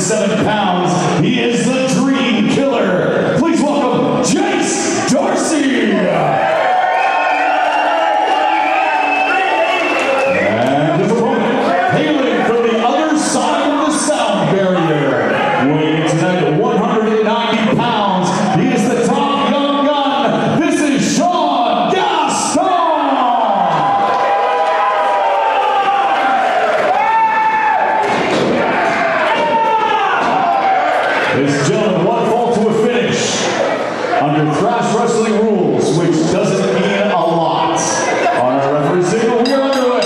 107 pounds. He is the Dream Killer. Please welcome Jace Darcy. And his opponent, hailing from the other side of the sound barrier, weighing in tonight at 190 pounds. He is the top young gun. This is Sean Gaston. Ladies and gentlemen, one fall to a finish under Thrash Wrestling rules, which doesn't mean a lot. On our referee signal, we are underway.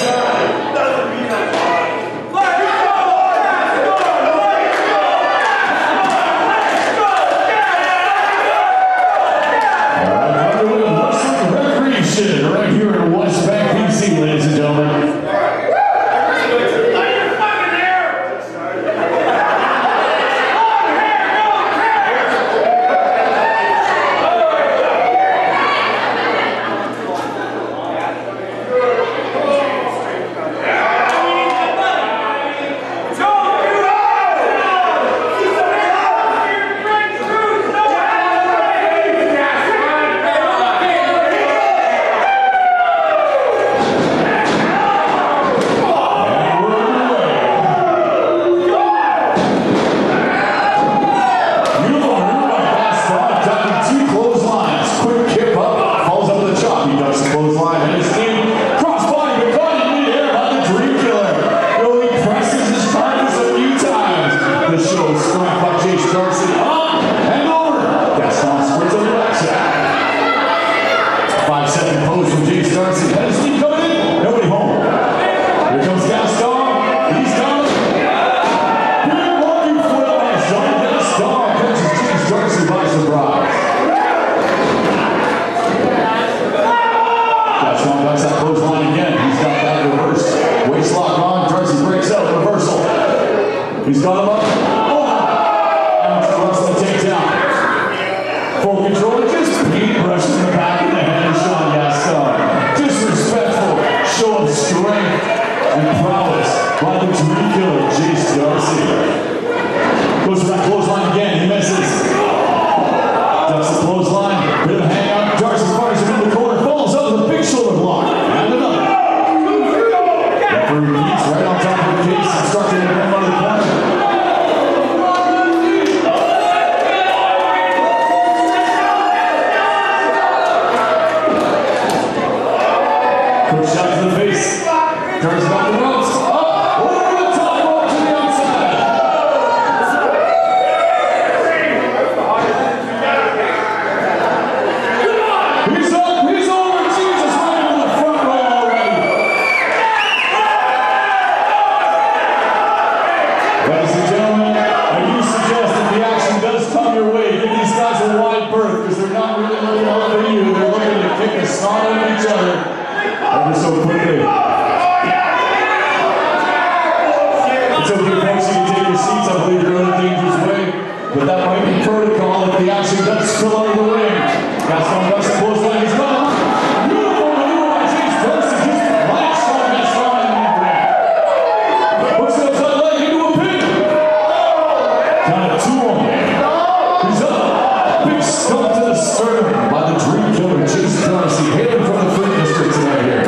Underway with wrestling recreation right here in West Bank, PC, ladies and gentlemen. He's got him up. And runs the takedown. Full control, just paint brush in the back of the head of Sean Gaston. Disrespectful show of strength and prowess by the Dream Killer, Jace Darcy. Goes for that clothesline again, he misses. Ducks the clothesline, bit of a hang out. Darcy fires him in the corner, falls out with a big shoulder block. And another. Referee repeats right on top of the case, instructing him to come out of the corner. Quick shot to the face. Turns back the ropes. Up, over the top rope to the outside. He's up, he's over. Jesus, right into the front row already. Ladies and gentlemen, I do suggest that the action does come your way. Give these guys a wide berth because they're not really looking out for you. They're looking to kick a snot out of each other. Ever so quickly. It's okay, folks, you can take your seats. I believe you're in a dangerous way. But that might be protocol if the action does spill out of the ring. Gaston ducks the clothesline. He's got him. Beautiful maneuver by Jace Darcy. Just like Sean Gaston in the ring. Hooks the outside leg into a pin. Down to 2 on. He's up. Big stump to the sternum by the Dream Killer, Jace Darcy, hailing from the Freak District tonight here.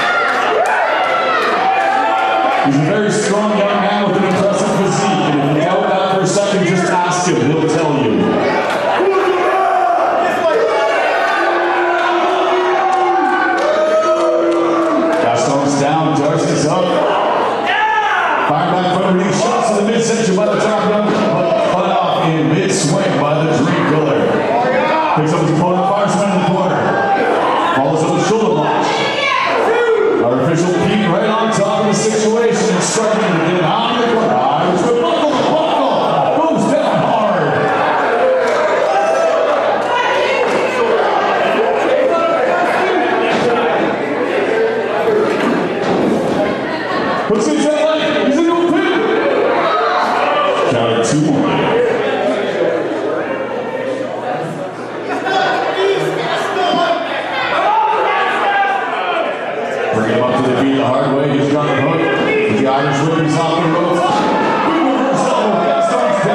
He's a very strong young man with an impressive physique, and if you doubt that for a second, just ask him, he'll tell you. Gaston's down, Darcy's up. Fired back from underneath, shots to the midsection by the top rope, but cut off in mid-swing by the Dream Killer. Picks up his opponent, fires him in the corner. Follows up with shoulder block. Our official peek right on top of the situation, instructing him to get out of the corner. Irish whip, buckle, goes down hard. Puts his head leg, he's into a pin. Down to 2 more. Bring him up to the feet the hard way. He's got the hook. The Irish whip is off the ropes. Big reversal. Gaston's down.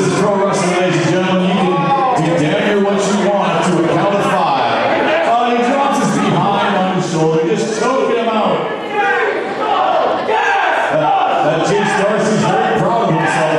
is pro wrestling, ladies and gentlemen. You can do damn near what you want up to a count of 5. He drops his behind on his shoulder, just choking him out. That Chase Darcy's very proud of himself.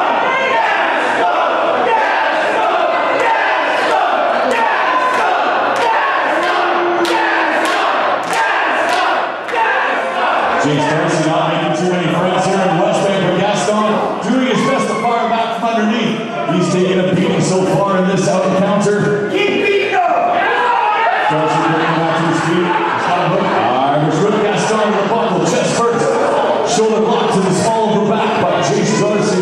Chase Darcy not making too many friends here in West Bank, but Gaston doing his best to fire back from underneath. He's taken a beating so far in this encounter. Keep beating him! Darcy bringing him back to his feet. He's got a hook. Irish whip Gaston with a buckle, chest first. Shoulder block to the small of the back by Chase Darcy.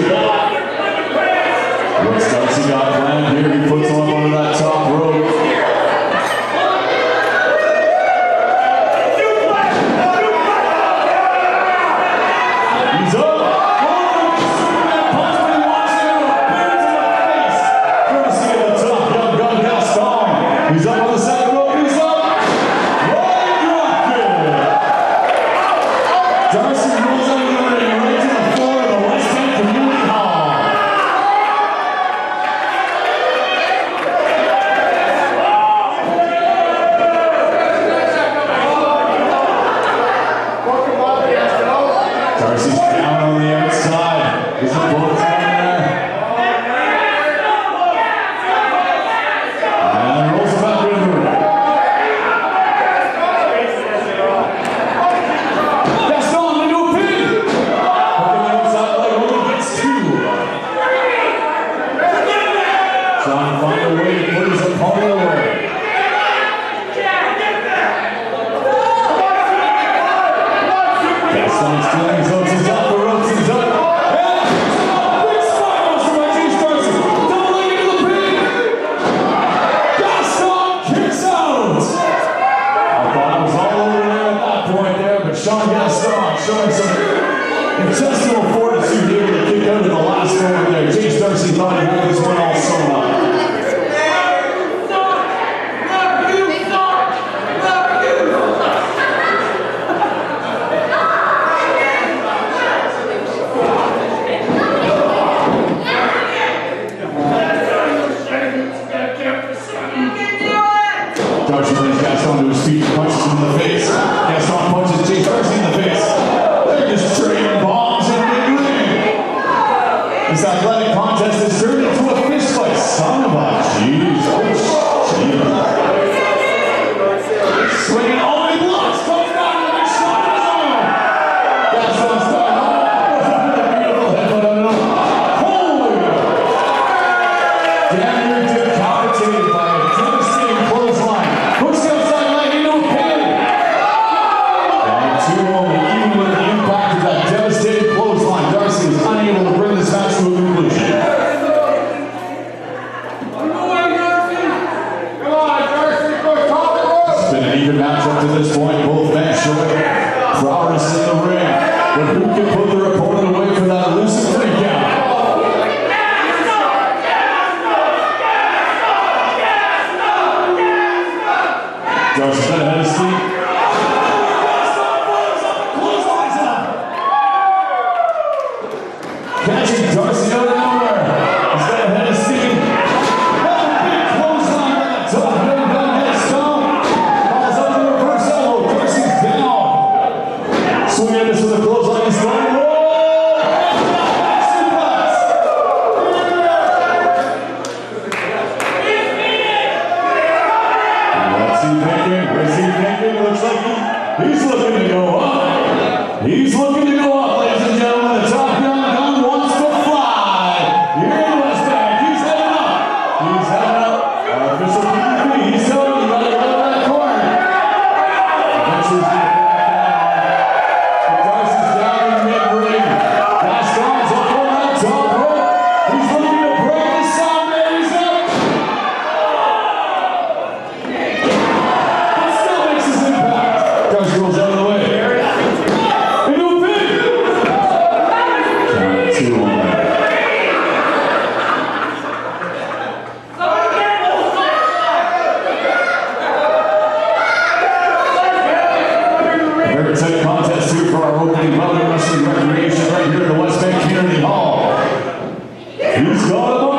What's Darcy got planned here? He puts him up onto that top rope. He's up. Superman punch, but he wants to go. Bears in the face. Courtesy of the top young gun Gaston. He's up on the second rope. He's up. Rolling dropkick. Darcy rolls out of the ring right to the floor of the West End Community Hall. Darcy's down on the outside. There's a bullet down there. And rolls it back into the ring. Gaston into a pin. Hooking the outside leg only gets 2. Trying to find a way to put his opponent away. Gaston's stealing his hooks. He's off the ropes. He's up. And big spinebuster by Chase Darcy. Doubling into the pin. Gaston kicks out. I thought it was all over there at that point there, but Sean Gaston showing some intestinal fortitude here to kick out of the last moment there. Chase Darcy thought he had this one all sewn up. Darcy brings Gaston to his feet and punches him in the face. Gaston punches Chase Darcy in the face. They're just trading bombs in the ring. This athletic contest has turned into a fist fight. Son of a jeez. Oh, jeez. Swinging all the blocks. Comes down with a big shot of his own. Gaston starting off with a beautiful headbutt on it. Holy! Damn near decapitated by a devastating clothesline. Hooks the outside leg into a pin. And 2 only, even with the impact of that devastating clothesline, Darcy is unable to bring this match to a conclusion. It's been an even match up to this point. Both men showing prowess in the ring. But who can put their opponent away for that elusive 3 count? Darcy's got ahead of steam. Catching Darcy out of nowhere. He's got ahead of steam. Another big clothesline on the top. Heading down Gaston. Calls up the reverse elbow. Darcy's down. Swinging at this with a clothesline. He's going to roll. What's he thinking? Where's he thinking? Looks like he's looking to go up. He's looking to go up, ladies and gentlemen. The top young gun wants to fly. Here in West Bank. He's heading up. He's heading up. Our official PDP. He's telling him you gotta go to that corner. Eventually he's gonna back down. But Darcy's down in mid-ring. Gaston's up on that top rope. He's looking to break the sound man. He's up. Still makes his impact. Darcy goes He's got a